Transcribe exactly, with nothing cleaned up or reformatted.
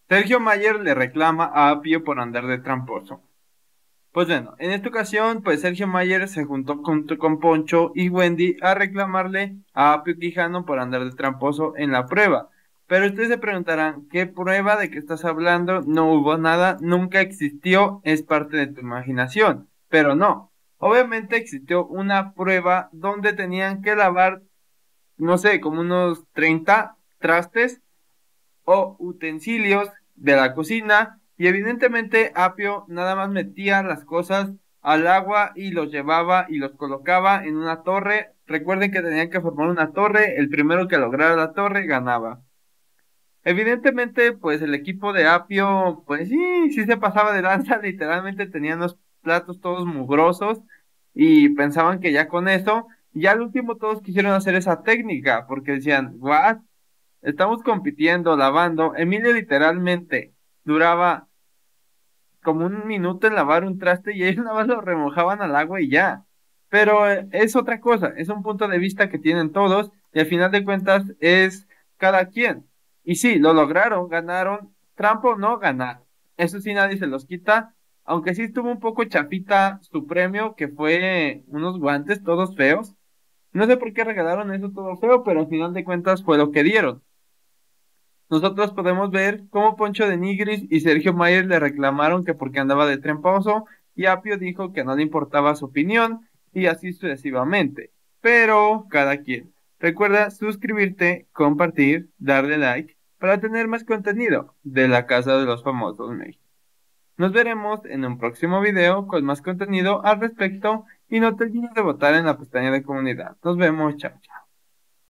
Sergio Mayer le reclama a Apio por andar de tramposo. Pues bueno, en esta ocasión, pues Sergio Mayer se juntó con, con Poncho y Wendy a reclamarle a Apio Quijano por andar de tramposo en la prueba. Pero ustedes se preguntarán, ¿qué prueba de qué estás hablando? No hubo nada, nunca existió, es parte de tu imaginación. Pero no, obviamente existió una prueba donde tenían que lavar, no sé, como unos treinta trastes o utensilios de la cocina y evidentemente Apio nada más metía las cosas al agua y los llevaba y los colocaba en una torre. Recuerden que tenían que formar una torre, el primero que lograra la torre ganaba. Evidentemente, pues el equipo de Apio, pues sí, sí se pasaba de lanza, literalmente tenían los platos todos mugrosos y pensaban que ya con eso, ya al último todos quisieron hacer esa técnica, porque decían, what, estamos compitiendo, lavando. Emilio literalmente duraba como un minuto en lavar un traste y ellos nada más lo remojaban al agua y ya. Pero eh, es otra cosa, es un punto de vista que tienen todos y al final de cuentas es cada quien. Y sí, lo lograron, ganaron, trampo o no ganar. Eso sí nadie se los quita, aunque sí estuvo un poco chafita su premio, que fue unos guantes todos feos. No sé por qué regalaron eso todo feo, pero al final de cuentas fue lo que dieron. Nosotros podemos ver cómo Poncho de Nigris y Sergio Mayer le reclamaron que porque andaba de tramposo y Apio dijo que no le importaba su opinión y así sucesivamente. Pero cada quien. Recuerda suscribirte, compartir, darle like para tener más contenido de la Casa de los Famosos México. Nos veremos en un próximo video con más contenido al respecto y no te olvides de votar en la pestaña de comunidad. Nos vemos, chao, chao.